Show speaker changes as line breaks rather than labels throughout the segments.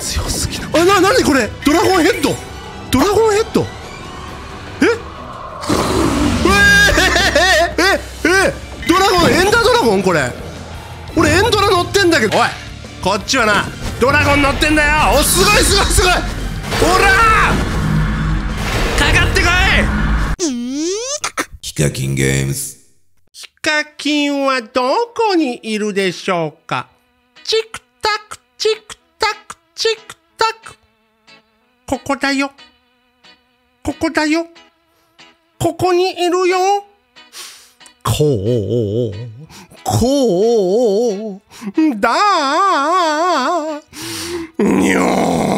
強すぎる。なにこれ、ドラゴンヘッド。ドラゴンヘッド。ドラゴン、エンダードラゴン。これ俺エンドラ乗ってんだけど。おい、こっちはなドラゴン乗ってんだよ。お、すごいすごいすごい。ほらかかってこい。
ヒカキンゲームズ。
ヒカキンはどこにいるでしょうか。チクタクチクタクチクタク。ここだよ、ここだよ、ここにいるよ。こうだにょ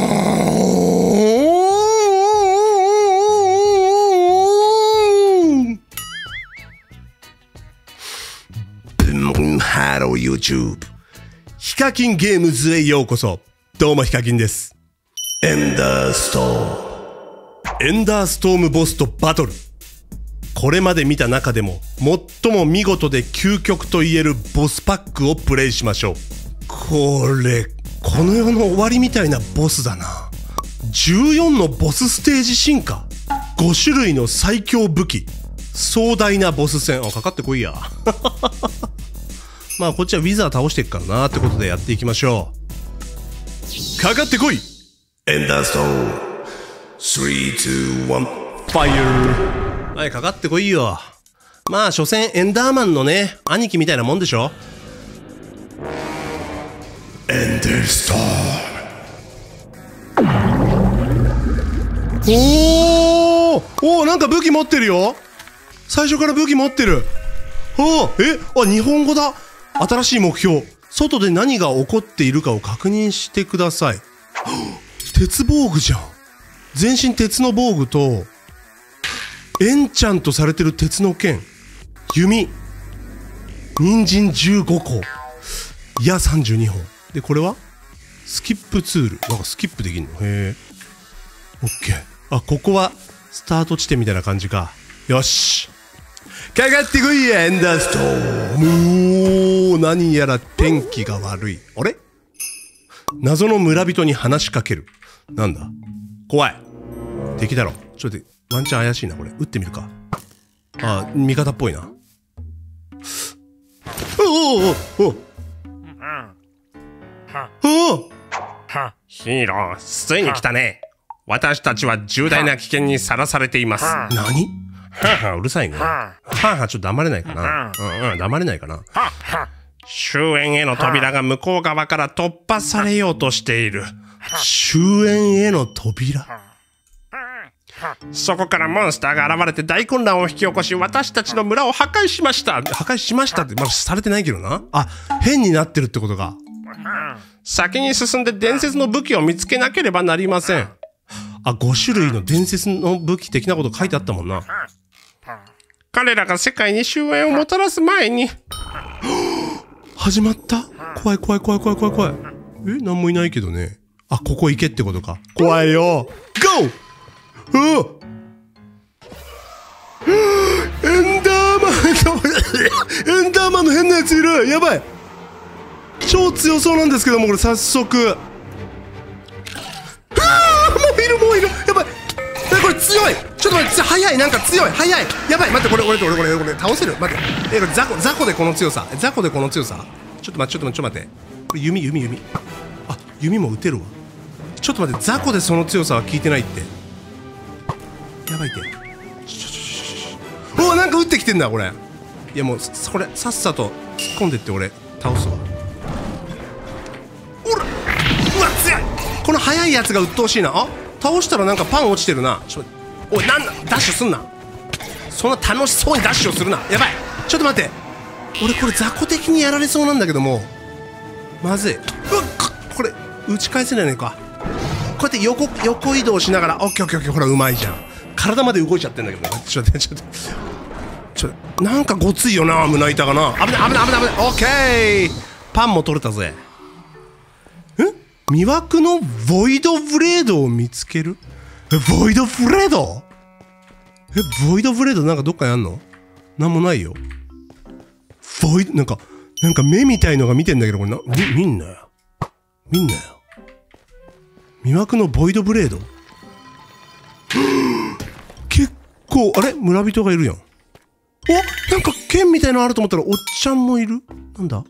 ー。ハロー YouTube。 ヒカキンゲームズへようこそ。どうもヒカキンです。エンダーストーム。エンダーストームボスとバトル。これまで見た中でも最も見事で究極と言えるボスパックをプレイしましょう。これこの世の終わりみたいなボスだな。14のボスステージ進化、5種類の最強武器、壮大なボス戦。かかってこいや。まあこっちはウィザー倒していくからなってことでやっていきましょう。かかってこい。エンダーストーン。3、2、1、ファイヤー。はい、かかってこいよ。まあ所詮エンダーマンのね兄貴みたいなもんでしょ。エンダーストーム。おお、なんか武器持ってるよ。最初から武器持ってる。日本語だ。新しい目標。外で何が起こっているかを確認してください。鉄防具じゃん。全身鉄の防具とエンチャントされてる鉄の剣、弓、人参15個、矢32本で、これはスキップツール。なんかスキップできんの。へえ、オッケー。ここはスタート地点みたいな感じか。よし、かかってこいやエンダーストーム。何やら天気が悪い。あれ、謎の村人に話しかける。なんだ、怖い敵だろ。ちょっとワンチャン怪しいな。これ撃ってみるか。味方っぽいな。ヒーロー、ついに来たね。私たちは重大な危険にさらされています。何？うるさいね。ちょっと黙れないかな。黙れないかな。終焉への扉が向こう側から突破されようとしている。終焉への扉。そこからモンスターが現れて大混乱を引き起こし、私たちの村を破壊しました。破壊しましたってまだされてないけどな。変になってるってことか。先に進んで伝説の武器を見つけなければなりません。5種類の伝説の武器的なこと書いてあったもんな。彼らが世界に終焉をもたらす前に。始まった。怖い怖い怖い怖い怖い怖い。なんもいないけどね。ここ行けってことか。怖いよ。ゴー。エンダーマンの変なやついる。やばい。超強そうなんですけども、これ早速。もういる。やばい。これ強い。ちょっと待って、早い。なんか強い。早い。やばい。待って、これ倒せる。待って。これ雑魚でこの強さ。ちょっと待って。これ弓。弓も撃てるわ。ちょっと待って、雑魚でその強さは効いてないって。やばいって。なんか撃ってきてんだこれ。いやもうこれさっさと突っ込んでって俺倒すわ。うわ強い。この速いやつが鬱陶しいな。倒したらなんかパン落ちてるな。おい、なんだダッシュすんな。そんな楽しそうにダッシュをするな。やばい。ちょっと待って、俺これ雑魚的にやられそうなんだけども、まずい。これ打ち返せないのか。こうやって横移動しながら。オッケー。ほらうまいじゃん。体まで動いちゃってんだけど。ちょっとなんかごついよな胸板がな。危ない。オッケー。パンも取れたぜ。魅惑のボイドブレードを見つける。ボイドブレード。ボイドブレードなんかどっかにあんの？なんもないよ。ボイドなんか目みたいのが見てんだけど、これ見んなよ。 魅惑のボイドブレード結構、あれ村人がいるやん。お、なんか剣みたいのあると思ったらおっちゃんもいる。なんだ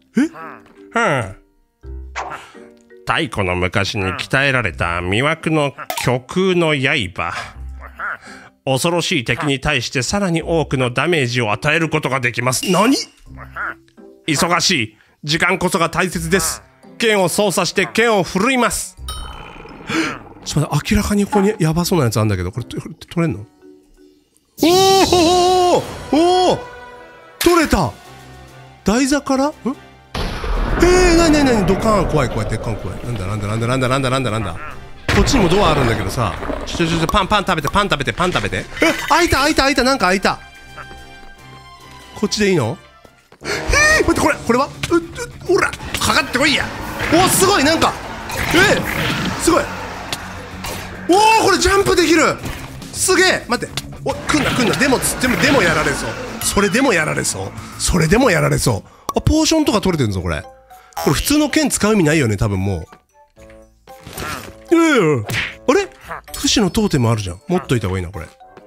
太古の昔に鍛えられた魅惑の虚空の刃。恐ろしい敵に対してさらに多くのダメージを与えることができます。
何？
忙しい時間こそが大切です。剣を操作して剣を振るいます。
ちょっと待って、明らかにここにやばそうなやつあるんだけど、これ取れんの？おお取れた。台座からん？なにドカーン、怖いでっかん怖い。なんだこっちにもドアあるんだけどさ、ちょパン食べて開いたなんか開いた。こっちでいいの？待って、これはほらかかってこいや。お、すごい、なんかすごい。おお、これジャンプできる。すげえ。待って、お、来んなでもやられそう。それでもやられそう。あ、ポーションとか取れてんぞこれ普通の剣使う意味ないよね多分もう。あれ、不死のトーテムあるじゃん。持っといた方がいいなこれ。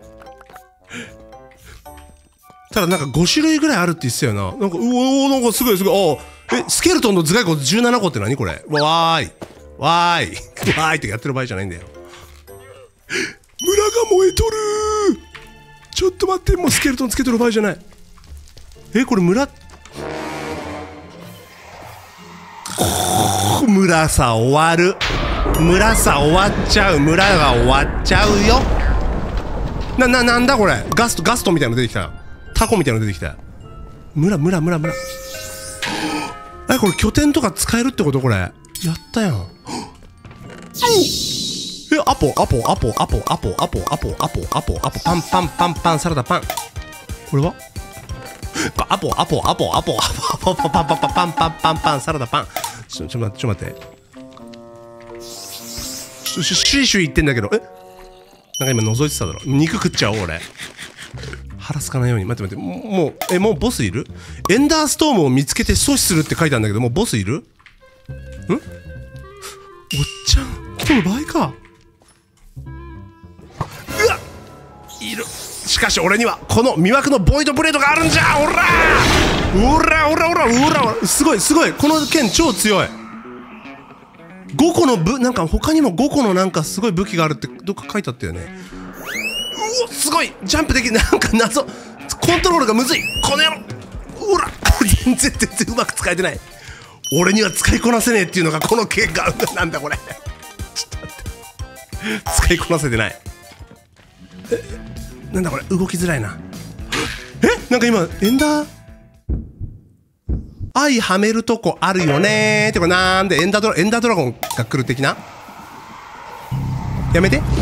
ただなんか5種類ぐらいあるって言ってたよな。なんかなんかすごい。スケルトンの頭蓋骨17個って何これ。わーいってやってる場合じゃないんだよ。村が燃えとる。ちょっと待って、もうスケルトンつけとる場合じゃない。これ村さ終わる。村さ終わっちゃう。村が終わっちゃうよ。なんだこれ。ガストみたいなの出てきた。タコみたいなの出てきた。村これ拠点とか使えるってことこれ。やったやん。アポパンサラダパン。これはアポパンサラダパン。ちょ待ってシュイ言ってんだけど、なんか今覗いてただろ。肉食っちゃおう俺。腹すかないように。待ってもうボスいる？エンダーストームを見つけて阻止するって書いてあるんだけど、もうボスいる？おっちゃん来とる場合か。うわいる。しかし俺にはこの魅惑のボイドブレードがあるんじゃ。おらすごいこの剣超強い。5個のなんか他にも5個のなんかすごい武器があるってどっか書いてあったよね。うおすごいジャンプできる。なんか謎コントロールがむずいこの野郎。ほら全然うまく使えてない。俺には使いこなせねえっていうのがこの剣がなんだこれ。ちょっと待って使いこなせてない。なんだこれ動きづらいな。なんか今エンダー愛はめるとこあるよねーってこれなんでエンダードラゴンが来る的な。やめて。ウィ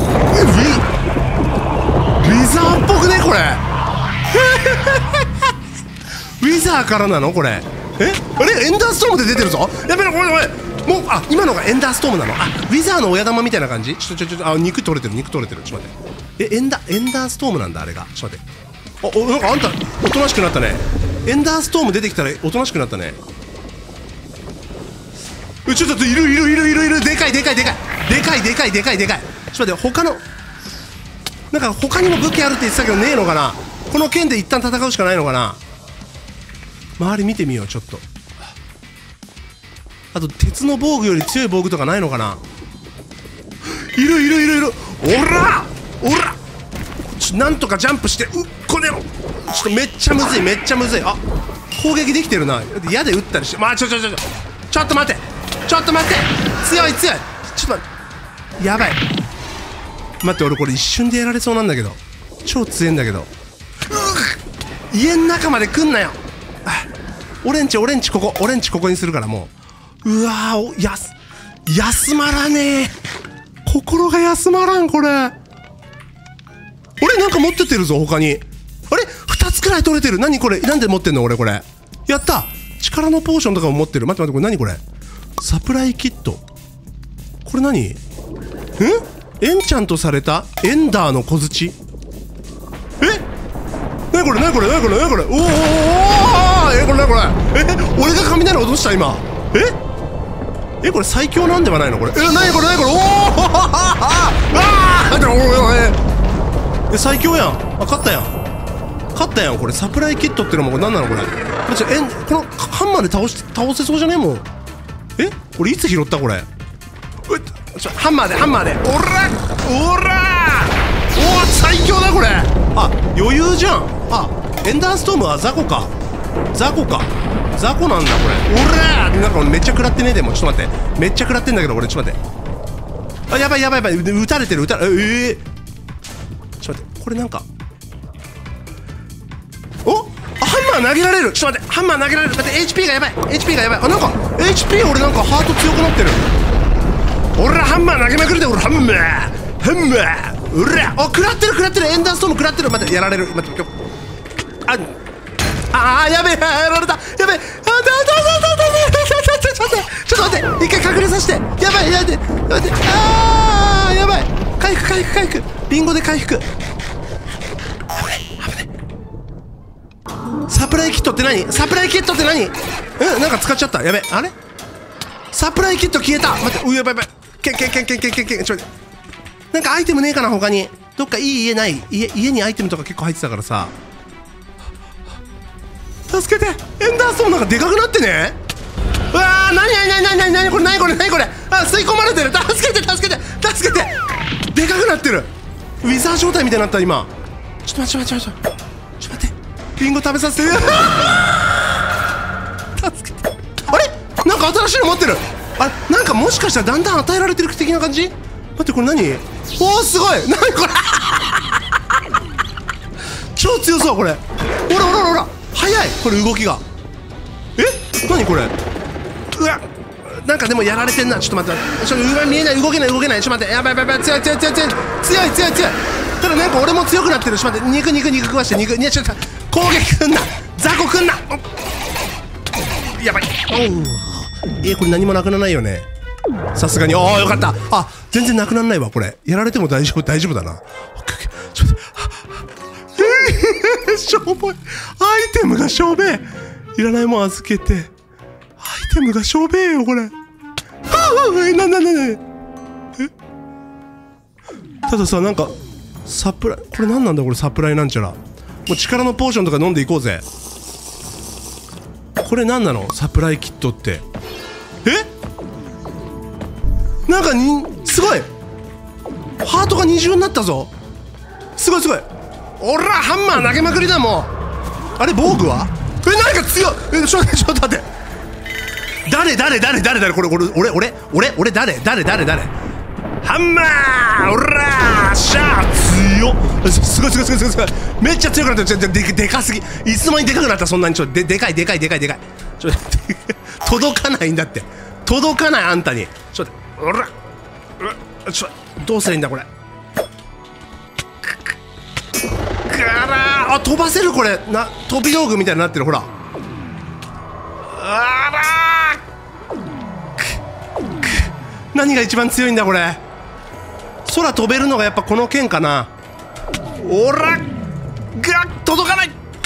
ザーっぽくねこれ。ウィザーからなのこれ。あれエンダーストームで出てるぞ。やべえこれもう今のがエンダーストームなの。ウィザーの親玉みたいな感じ。ちょ肉取れてる。ちょっと待って。エンダーストームなんだあれが。ちょっと待って。なんかあんたおとなしくなったね。エンダーストーム出てきたらおとなしくなったね。ちょっといる。でかい。ちょっと待って、なんか他にも武器あるって言ってたけどねえのかな。この剣で一旦戦うしかないのかな。周り見てみようちょっと。あと鉄の防具より強い防具とかないのかな。いる。おらなんとかジャンプしてこねろ。ちょっとめっちゃむずい。攻撃できてるな。矢で撃ったりして。ちょっと待って強い。ちょっと待ってやばい。待って俺これ一瞬でやられそうなんだけど。超強いんだけど。家の中まで来んなよ。オレンジここにするからもう。うわー休まらねえ。心が休まらんこれ。俺なんか持ってってるぞ他に。あれ2つくらい取れてる。何これ。なんで持ってんの俺これ。やった。力のポーションとかも持ってる。待ってこれ何これ。サプライキット。これ何？エンチャントされたエンダーの小槌。何これ。おおこれ俺が雷落とした今。 これ最強なんではないのこれ。何これ何これ。おお最強やん。勝ったやん。勝ったやん。これサプライキットってのもこれ何なのこれ。このハンマーで倒せそうじゃねえもん。これいつ拾ったこれ。ハンマーで。おらおお最強だこれ。余裕じゃん。エンダーストームは雑魚か。雑魚なんだこれ。おらなんかめっちゃ食らってねえでも。ちょっと待って。めっちゃ食らってんだけど俺。ちょっと待って。やばい。撃たれてる。ちょっと待って。これなんかハンマー投げられる。ちょっと待って。ハンマー投げられる。待って HP がやばい。なんか HP 俺なんかハート強くなってる。俺らハンマー投げまくるで。俺ハンマーうら食らってる。エンダーストーム食らってる。待ってやられる。待ってやべえやられた。やべえちょっと待って一回隠れさせて。やばいやばい回復リンゴで回復。危ねサプライキットって何。なんか使っちゃった。やべえあれサプライキット消えた。待ってやばいけんちょっと待ってなんかアイテムねえかな他に。どっかいい家ない。家にアイテムとか結構入ってたからさ。助けて。エンダーストーンなんかでかくなってね。うわーなにこれ吸い込まれてる。助けてでかくなってる。ウィザー状態みたいになった今。ちょっと待ってリンゴ食べさせて。助けて。あれなんか新しいの持ってる。なんかもしかしたらだんだん与えられてる的な感じ。待ってこれ何。すごい何これ超強そうこれ。ほら早いこれ動きが。何これ。うわなんかでもやられてんな。ちょっと待って見えない。動けない。ちょっと待って。やばい強い。ただなんか俺も強くなってる。ちょっと待って肉食わして。ちょっと攻撃くんな。雑魚くんな。やばい。これ何もなくならないよねさすがに。よかった。全然なくならないわこれ。やられても大丈夫だな。ちょっとしょぼい。アイテムがしょべえ。いらないもん預けて。アイテムがしょべえよこれ。たださなんかサプライこれ何なんだこれ。サプライなんちゃら。もう力のポーションとか飲んでいこうぜ。これ何なのサプライキットって。なんかすごいハートが二重になったぞ。すごいおらハンマー投げまくりだもん。あれ防具はなんか強い。ちょっと待って。誰これ俺誰ハンマーおらしゃ強っ。すごいめっちゃ強くなってる。でかすぎ。いつの間にでかくなった。そんなにちょっとでかいちょっと届かないんだって。届かないあんたに。ちょっとおらどうすりゃいいんだこれ。飛ばせるこれ。飛び道具みたいになってるほら。何が一番強いんだこれ。空飛べるのがやっぱこの剣かな。届かない。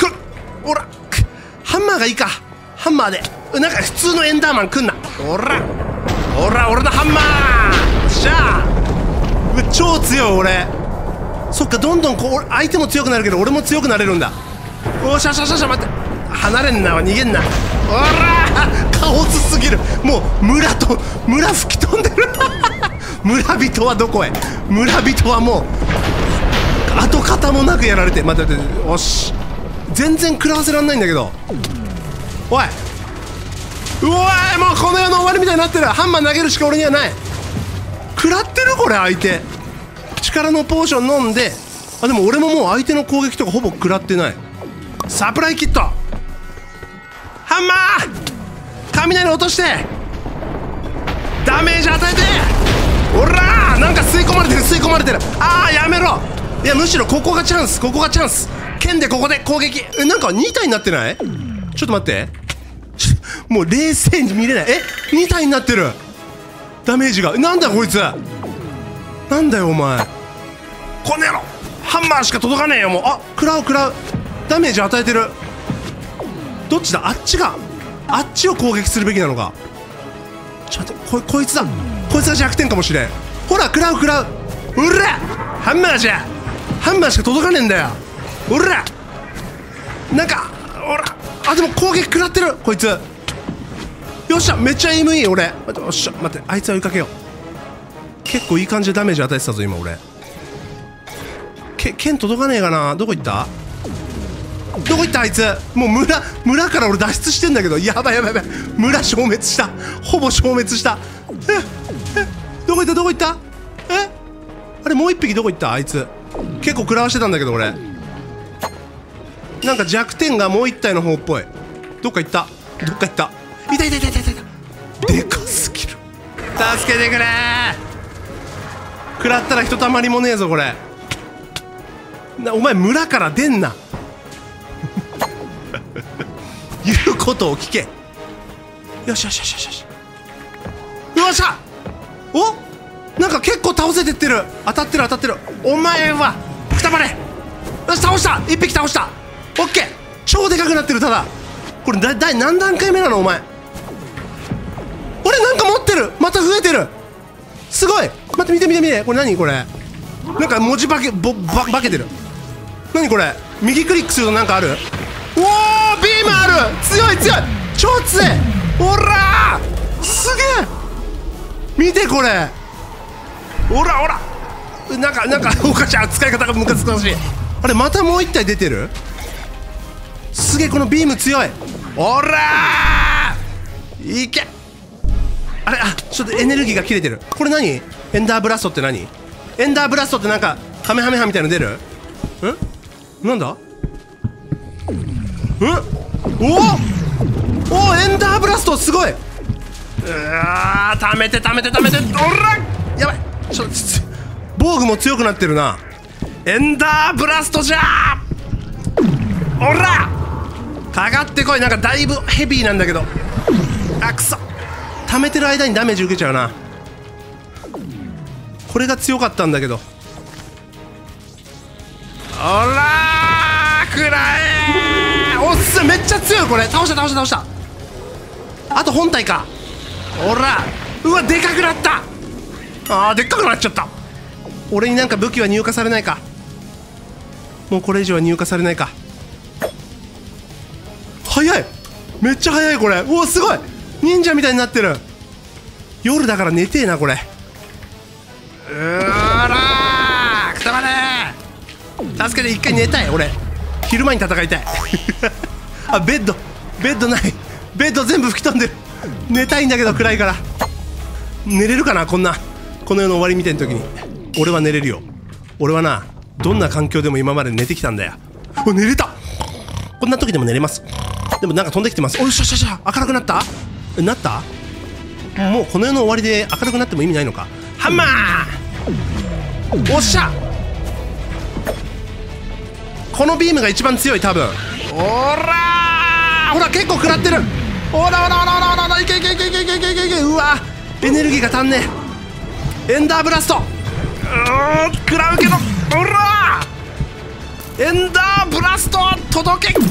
ハンマーがいいか。ハンマーでなんか普通のエンダーマン来んな。俺のハンマーしゃあ超強い俺。そっかどんどん相手も強くなるけど俺も強くなれるんだ。待って離れんな。逃げんな。カオスすぎる。もう村吹き飛んでる村人はどこへ。村人はもう跡形もなくやられて。待ってよし全然食らわせらんないんだけど。おいもうこの世の終わりみたいになってる。ハンマー投げるしか俺にはない。食らってるこれ相手。力のポーション飲んで。でも俺ももう相手の攻撃とかほぼ食らってない。サプライキットハンマー雷落としてダメージ与えて。なんか吸い込まれてる。やめろ。いやむしろここがチャンス。剣でここで攻撃。なんか2体になってない。ちょっと待ってもう冷静に見れない。2体になってる。ダメージが。なんだこいつ。なんだよお前。この野郎ハンマーしか届かねえよもう。食らうダメージ与えてる。どっちだ。あっちを攻撃するべきなのか。 ちょっと待って、こいつだ。こいつが弱点かもしれん。ほら、食らう。うらハンマーじゃ。ハンマーしか届かねえんだよ。うらなんか、ほら。あ、でも攻撃食らってる、こいつ。よっしゃ、めっちゃ M いい、俺。よっしゃ、待って、あいつは追いかけよう。結構いい感じでダメージ与えてたぞ、今俺。剣届かねえかな。どこ行ったあいつ。もう村から俺脱出してんだけど。やばい。村消滅した。ほぼ消滅した。どこ行ったあれもう一匹どこ行ったあいつ。結構食らわしてたんだけど俺。なんか弱点がもう一体の方っぽい。どっか行った。いた。でかすぎる。助けてくれー。食らったらひとたまりもねえぞこれ。お前村から出んな。言うことを聞け。よし。よっしゃ。お、なんか結構倒せてってる。当たってる。お前はくたばれ。よし、倒した。一匹倒した。オッケー。超でかくなってる。ただこれ何段階目なのお前。俺なんか持ってる。また増えてる。すごい。待って、見て。これ何これ。なんか文字化けてる。何これ。右クリックするとなんかある。おー、ビームある。強い。超強い。おらー、すげえ。見てこれ。おらなんかおかしい。使い方がムカつくしい。あれまたもう一体出てる。すげえ、このビーム強い。おらー、いけ。あれ、ちょっとエネルギーが切れてる。これ何。エンダーブラストって何。エンダーブラストってなんかカメハメハみたいの出る。なんだ。おエンダーブラストすごい。ためて。おら、やばい。防具も強くなってるな。エンダーブラストじゃー。おらかかってこい。なんかだいぶヘビーなんだけど。くそ。溜めてる間にダメージ受けちゃうな。これが強かったんだけど。おらー、くらえー。おっす、めっちゃ強いこれ。倒した。あと本体か。おら、うわ、でかくなった。でっかくなっちゃった。俺になんか武器は入荷されないか。もうこれ以上は入荷されないか。早い。めっちゃ早いこれ。うわ、すごい。忍者みたいになってる。夜だから寝てえなこれ。らー、くたばれー。助けて。一回寝たい俺。昼間に戦いたい。ベッドない。ベッド全部吹き飛んでる。寝たいんだけど暗いから。寝れるかな。この世の終わりみたいな時に俺は寝れるよ。俺はな、どんな環境でも今まで寝てきたんだよ。寝れた。こんな時でも寝れます。でもなんか飛んできてます。おいしゃ。明るくなった。もうこの世の終わりで明るくなっても意味ないのか。ハンマー。おっしゃ。このビームが一番強い多分。おらー、ほら結構食らってる。おらいけ。うわ、エネルギーが足んねえ。エンダーブラスト。食らうけど。おらー、エンダーブラスト届け。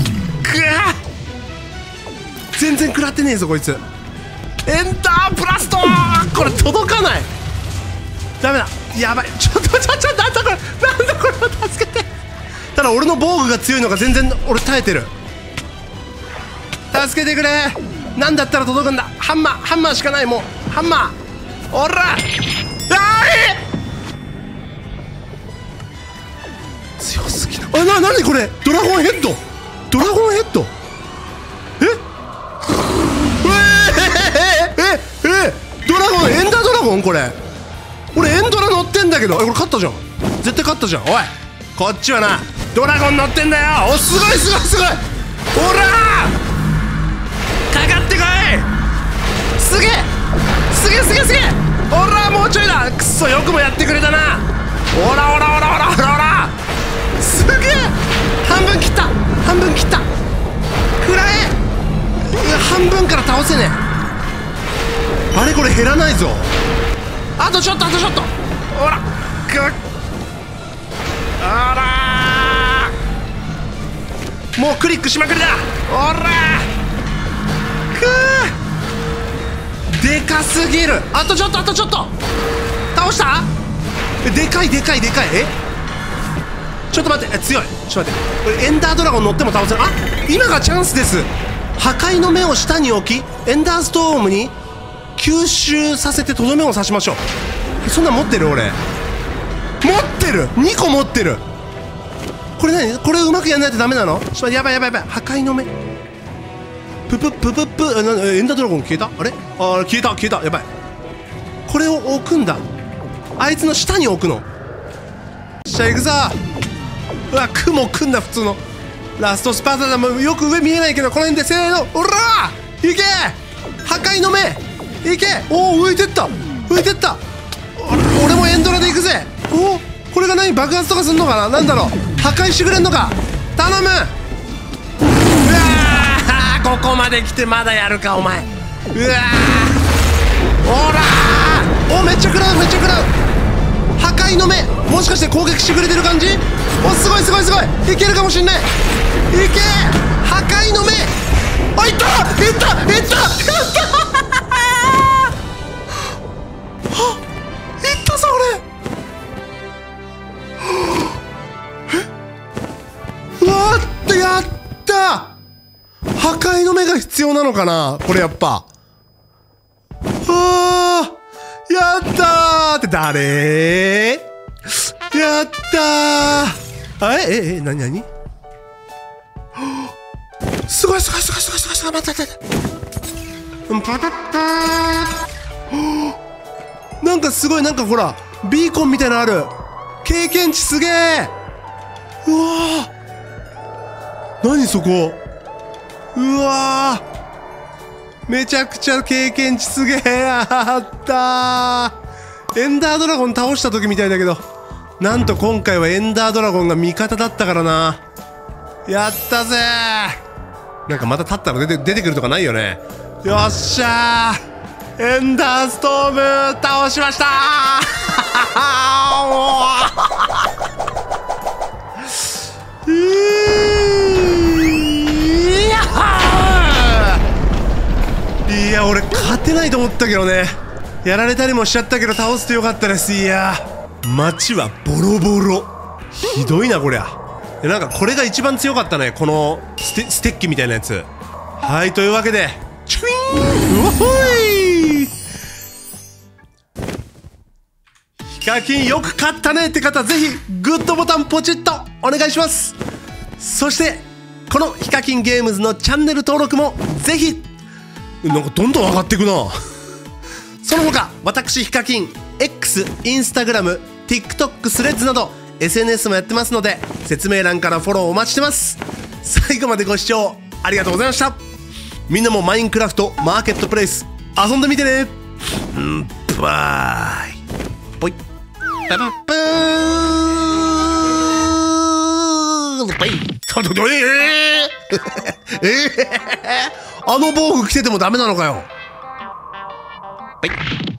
全然食らってねえぞこいつ。エンダーブラスト。これ届かない。ダメだ。やばい。ちょっとなんだこれ。助けて。ただ俺の防具が強いのが全然俺耐えてる。助けてくれ。なんだったら届くんだ。ハンマーしかない。もうハンマー。おら、強すぎる。何これ。ドラゴンヘッド。ドラゴン、エンダードラゴン。これ俺エンドラ乗ってんだけど。これ勝ったじゃん。絶対勝ったじゃん。おい、こっちはなドラゴン乗ってんだよ。お、すごい。おらー、かかってこい。すげえ。おら、もうちょいだ。くそ、よくもやってくれたな。おら、すげえ。半分切った。くらえ。半分から倒せねえ。あれこれ減らないぞ。あとちょっと。ほら、あら、もうクリックしまくりだ。ほら、 でかすぎる。あとちょっと、あとちょっと。倒した。でかいでかいでかい。ちょっと待って、強い。ちょっと待って、これエンダードラゴン乗っても倒せる。あ、今がチャンスです。破壊の目を下に置き、エンダーストームに吸収させてとどめを刺しましょう。そんなん持ってる？俺持ってる。2個持ってる。これ何？これうまくやんないとダメなの？ちょっと待って、やばいやばいやばい。破壊の目、プププププ、エンダードラゴン消えた？あれ？あ、消えた消えた。やばい。これを置くんだ。あいつの下に置くの。しゃ、行くぞ。うわ、雲くんだ。普通のラストスパータだ。もうよく上見えないけど、この辺でせーの、おらー、いけ。破壊の目、いけ。おお、浮いてった、浮いてった。俺もエンドラで行くぜ。おお、これが何？爆発とかすんのかな？なんだろう。破壊してくれんのか。頼む。うわー、ここまで来てまだやるかお前。うわー、おらー、お、めっちゃ食らう、めっちゃ食らう。破壊の目、もしかして攻撃してくれてる感じ？お、すごいすごいすごい。いけるかもしんない。いけ。破壊の目。あ、いったいったいったいったはっ、いったぞ俺。うわーって、やった。破壊の目が必要なのかなこれ。やっぱあー、やったーって誰？やったー。あれ、なになに？すごいすごいすごいすごいすごいすごい。待って待って。なんかすごい、なんかほらビーコンみたいなのある。経験値すげえ。うわー、何そこ。うわー、めちゃくちゃ経験値すげえ。やったー。エンダードラゴン倒した時みたいだけど、なんと今回はエンダードラゴンが味方だったからな。やったぜー。なんかまた立ったら出てくるとかないよね。よっしゃー、エンダーストーム倒しましたーいや、俺勝てないと思ったけどね。やられたりもしちゃったけど倒してよかったです。いやー、街はボロボロ。ひどいなこりゃ。なんかこれが一番強かったね、このステッキみたいなやつ。はい、というわけでチュイーン、うわほい。ヒカキンよく勝ったねって方、ぜひグッドボタンポチッとお願いします。そしてこのヒカキンゲームズのチャンネル登録もぜひ。なんかどんどん上がっていくな。その他私ヒカキン X、インスタグラム、TikTok、スレッズなど SNS もやってますので、説明欄からフォローお待ちしてます。最後までご視聴ありがとうございました。みんなもマインクラフトマーケットプレイス遊んでみてね。バイポイパンプーンバイあの防具着ててもダメなのかよ。はい。